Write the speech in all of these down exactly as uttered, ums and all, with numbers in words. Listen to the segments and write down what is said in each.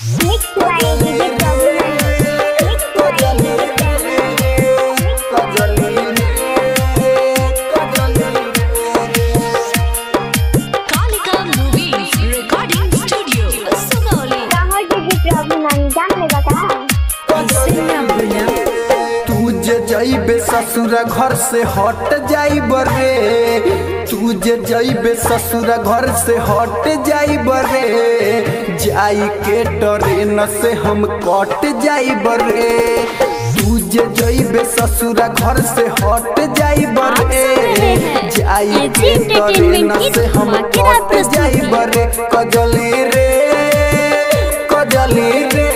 जइबे ससुरा घर से हट जाइब रे, तू जे जइबे ससुरा घर से हट जाइब रे, जाई के ट्रेन से हम कट जाइब रे। तू जे जइबे ससुरा घर से हट जाइब रे, जाई के ट्रेन से हम कट जाइब रे। कजली रे कजली रे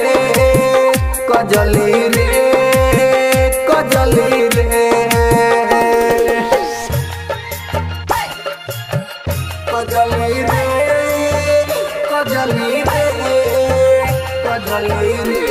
कजली रे कजली रे कजली रे कजली रे कजली रे।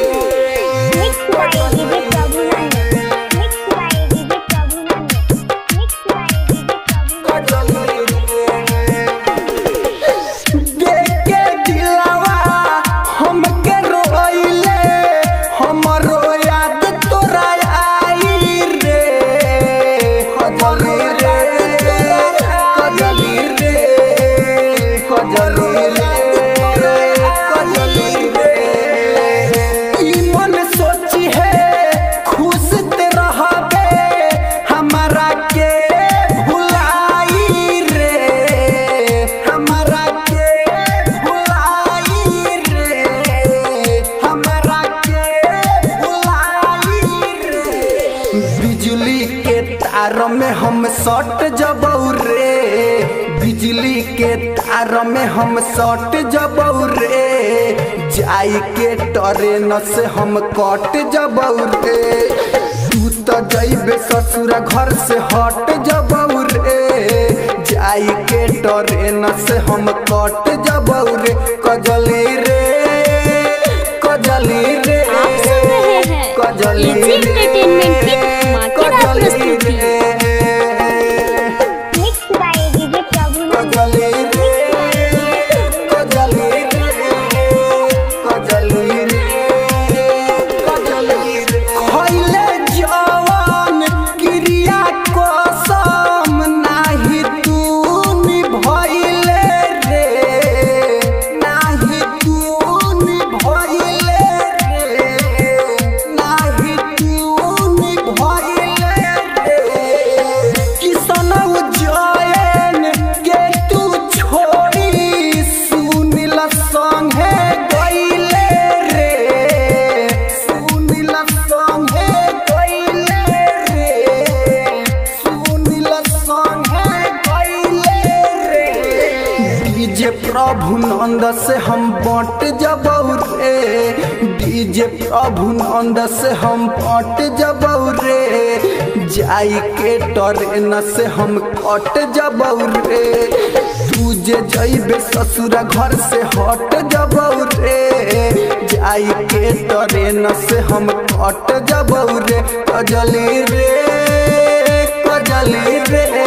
बिजली के तार में हम सट जबौ रे, बिजली के तार में हम सट जबौ रे, जाई के ट्रेन से हम कट जबौ रे। तू तो जइबे ससुरा घर से हट जबौ रे, जाई के ट्रेन से हम कट जबौ रे। कजली रे कजली रे कजली रे डीजे प्रभु नंद से हम बट जबौ रे, डीजे प्रभु नंद से हम बट जबौ रे, जाई के ट्रेन से हम कट जबौ रे। तू जे जइबे ससुरा घर से हट जबौ रे, जाई के ट्रेन से हम कट जबौ रे। कजली रे कजली रे